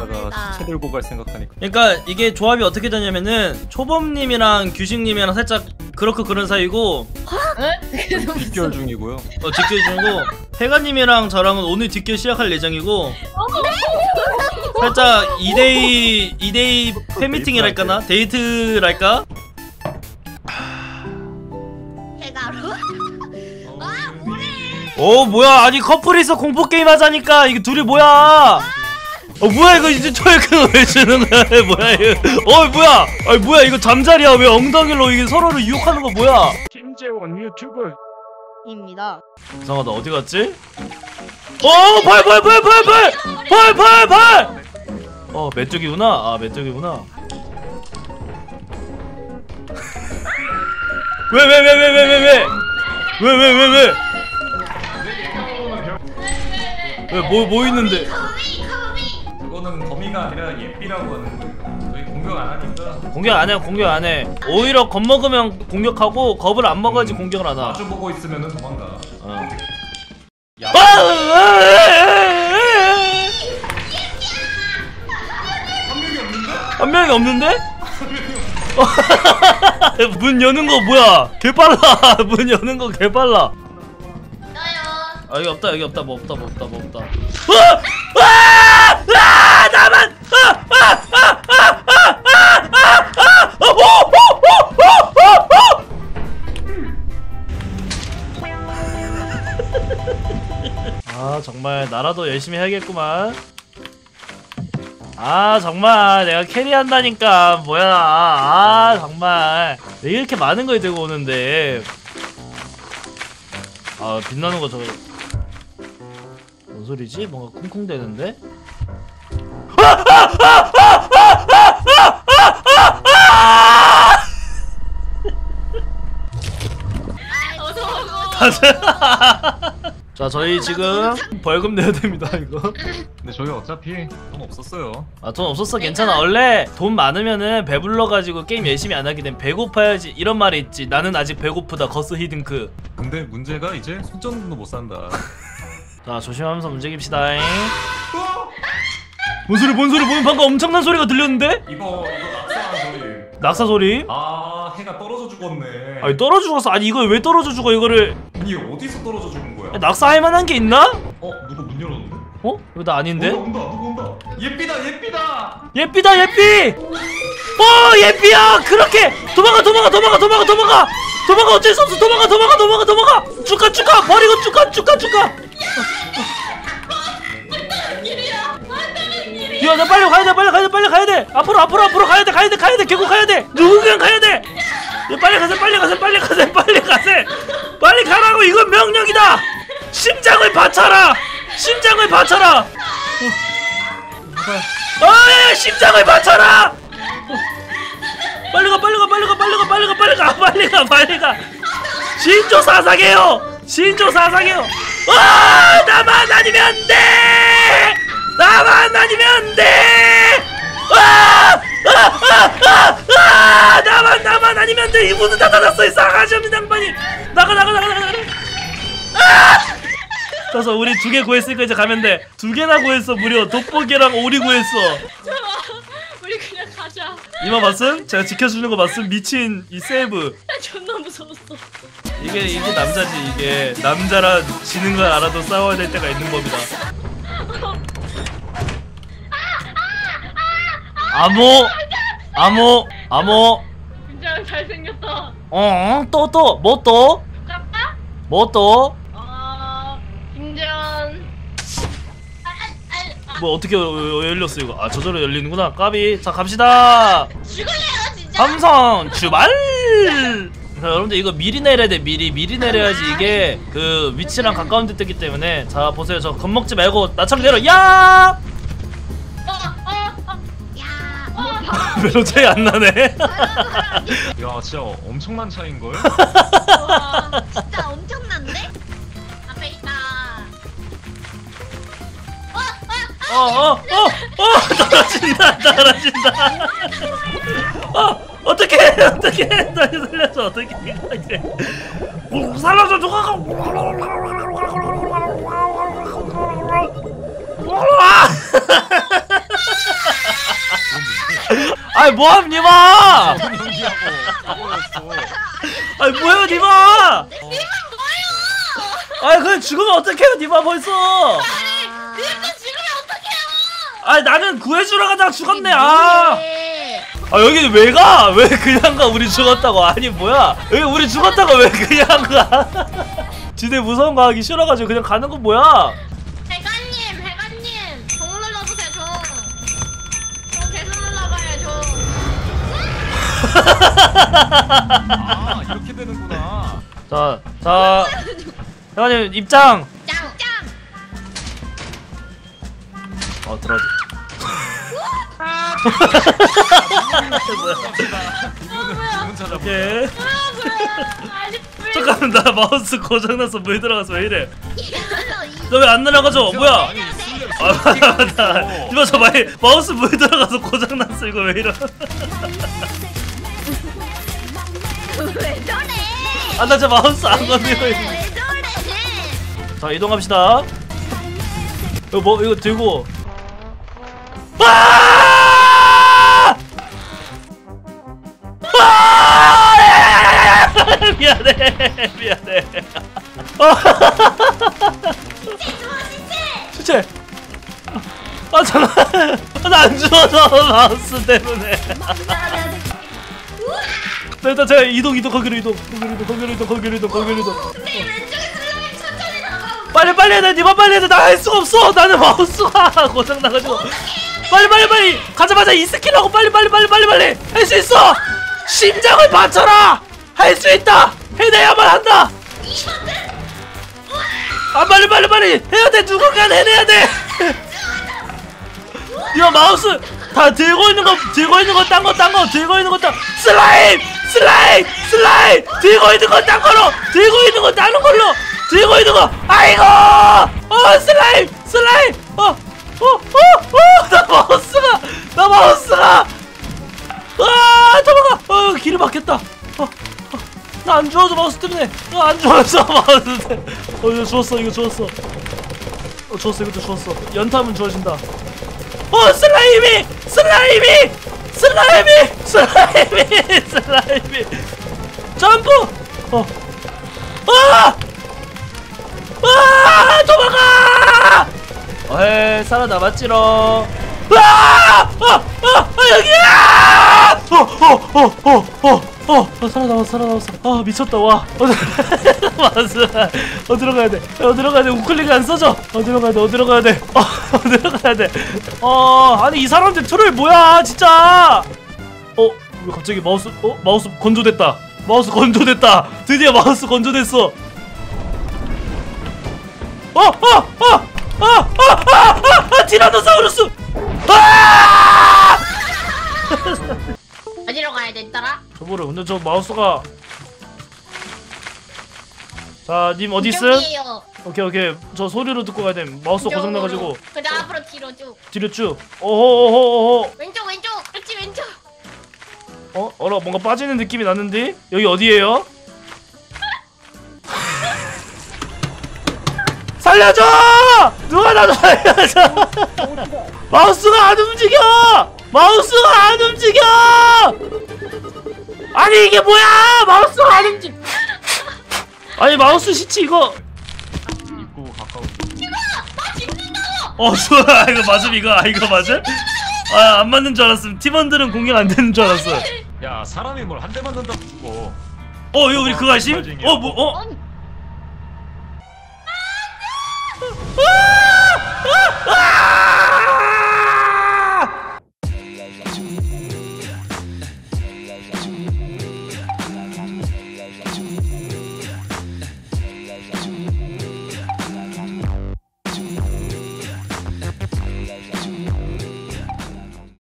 거기다가 시체 들고 갈 생각하니까. 그러니까 이게 조합이 어떻게 되냐면은 초범님이랑 규식님이랑 살짝 그렇고 그런 사이고 뒷결 중이고요. 뒷결 중이고 태가님이랑 저랑은 오늘 뒷결 시작할 예정이고 살짝 2대2 팬미팅이랄까나? 데이트랄까? 해가로? 아 뭐래? 뭐야 아니 커플이서 공포게임 하자니까 이게 둘이 뭐야 뭐야 이거 이제 초역은 왜 주는 거야 뭐야 이거 뭐야 아니 뭐야 이거 잠자리야 왜 엉덩이로 이게 서로를 유혹하는 거 뭐야 김재원 유튜브 입니다. 이상하다 어디 갔지? 팔 메뚜기구나 아 메뚜기구나 왜 뭐 있는데 그거는 거미가 아니라 예삐라고 하는 거예요. 저희 공격 안 하니까. 공격 안해 오히려 겁먹으면 공격하고 겁을 안 먹어야지 공격을 안하 마주보고 있으면은 도망가. 한 명이 없는데? 문 여는 거 뭐야? 개빨라. 문 여는 거 개빨라. 여기 없다. 뭐 없다. 나만. 정말 나라도 열심히 해야겠구만. 정말 내가 캐리한다니까 뭐야. 정말 왜 이렇게 많은 걸 들고 오는데. 빛나는 거 저거 뭔 소리지? 뭔가 쿵쿵대는데? 자 저희 지금 벌금 내야 됩니다 이거. 근데 저희 어차피 돈 없었어요. 돈 없었어 괜찮아. 원래 돈 많으면은 배불러가지고 게임 열심히 안 하게 되면 배고파야지 이런 말이 있지. 나는 아직 배고프다 거스 히든크. 근데 문제가 이제 손전등도 못 산다. 자 조심하면서 움직입시다잉. 뭔 소리 방금 엄청난 소리가 들렸는데? 이거 낙사한 소리. 낙사 소리? 해가 떨어져 죽었네. 아니 떨어져 죽었어. 아니 이걸 왜 떨어져 죽어 이거를. 이게 어디서 떨어져 죽은 거야? 낙사할 만한 게 있나? 누가 문 열었는데? 이거 나 아닌데? 누가 온다. 예삐다. 예삐! 예삐야! 그렇게! 도망가! 어쩔 수 없어! 도망가! 쭈까! 버리고 쭈까! 야, 나 빨리 가야 돼! 앞으로 가야 돼! 계속 가야 돼! 누구랑 가야 돼! 야, 빨리 가세! 빨리 가라고! 이건 명령이다! 심장을 바쳐라! 심장을 바쳐라! 심장을 바쳐라! 빨리 가! 신조 사상해요! 나만 아니면 안 돼! 나만 아니면 돼! 이 문은 다 닫았어! 이 싸가지 없는 양반이! 나가! 그래서 우리 2개 구했으니까 이제 가면 돼. 2개나 구했어 무려. 돋보기랑 오리 구했어. 우리 그냥 가자. 이마 봤음? 제가 지켜주는 거 봤음? 미친 이 세이브. 나 존나 무서웠어. 이게 남자지. 이게 남자라 지는 걸 알아도 싸워야 될 때가 있는 법이다. 암호. 진짜 잘생겼다. 뭐 또? 김재원. 뭐 어떻게 열렸어 이거? 저절로 열리는구나. 까비. 자 갑시다. 죽을래요 진짜. 함성 출발. 자 여러분들 이거 미리 내려야 돼. 미리 내려야지 이게 그 위치랑 가까운 데 뜨기 때문에. 자 보세요. 저 겁먹지 말고 나처럼 내려. 야! 별로 차이 안 나네. 야 진짜 엄청난 차이인걸? 와, 진짜 엄청난데? 앞에 있다. 떨어진다. 어떡해. 나 살려줘. 어떡해. 살려줘. 누가 아이 뭐함 니마. 연기하고 가버렸어. 아이 뭐야 니마. 니만 뭐예요? 아이 그냥 죽으면 어떡해요 니마 벌써. 님도 지금이 어떡해요? 아이 나는 구해주러 가다가 죽었네. 네. 아 여기 왜 가? 왜 그냥 가? 우리 죽었다고. 아니 뭐야 여기 우리 죽었다고 왜 그냥 가? 지네 무서운 거 하기 싫어가지고 그냥 가는 건 뭐야? 배가님 종 눌러보세요 종 계속 눌러봐요 아 이렇게 되는구나. 자 회원님 입장. 짱! 들어지. 주문 찾아보. 예. 아니 잠깐만 나 마우스 고장났어. 물 들어가서 왜 이래? 이 너 왜 안 날아가죠? 뭐야? 아니 술래. 아 맞다. 이봐 저 마우스 물 들어가서 고장났어. 이거 왜 이래? 왜 저래? 아 나 저 마우스 안 건드리고 있어. 왜 저래? 자 이동합시다. 이거 들고. 아! 아! 미안해. 진짜. 아 잠깐. 나 안 죽어서 마우스 때문에. 일단 제가 이동 거기로 이동. 근데 왼쪽에 슬라임 천천히 나가고 빨리 해야 돼. 니만 빨리 해야 돼. 나 할 수가 없어. 나는 마우스가 고장 나가지고. 빨리 가자마자 이 스킬하고 빨리 할 수 있어. 심장을 바쳐라. 할 수 있다. 해내야만 한다. 아 빨리 해야 돼. 누군가 해내야 돼. 이거 마우스 다 들고 있는 거 들고 있는 거 슬라임 들고 있는 거 딴 걸로 들고 있는 거 다른 걸로 들고 있는 거. 아이고 슬라임 나 마우스가 도망가. 길을 막혔다. 나 안 좋아져 마우스 때문에. 안 좋아져 마우스 때문에. 이거 죽었어. 이것도 죽었어. 연타하면 좋아진다. 슬라임이 점프. 도망가. 살아남았지롱. 여기야. 살아남았어. 미쳤다. 와. 맞아. 들어가야 돼. 우클릭이 안 써져. 들어가야 돼. 아니 이 사람들 트롤 뭐야 진짜. 왜 갑자기 마우스 건조됐다. 드디어 마우스 건조됐어. 티라노사우루스. 어디로 가야 됐더라? 저보래. 근데 저 마우스가. 자, 님 어디 있음? 이쪽이에요. 오케이. 저 소리로 듣고 가야 돼. 마우스 고장 나가지고. 그다음 앞으로 뒤로 쭉. 뒤로 쭉. 어허. 왼쪽. 그렇지 왼쪽. 어라 뭔가 빠지는 느낌이 나는데 여기 어디예요? 살려줘! 누가 나 살려줘! 마우스가 안 움직여! 아니 이게 뭐야! 마우스가 안 움직여! 아니 마우스 시치 이거. 입구 가까워. 좋아. 이거 맞음 이거 맞음? 안 맞는 줄 알았음. 팀원들은 공격 안 되는 줄 알았어. 야 사람이 뭘 한 대 맞는다고 죽어. 이거 우리 그거 하심?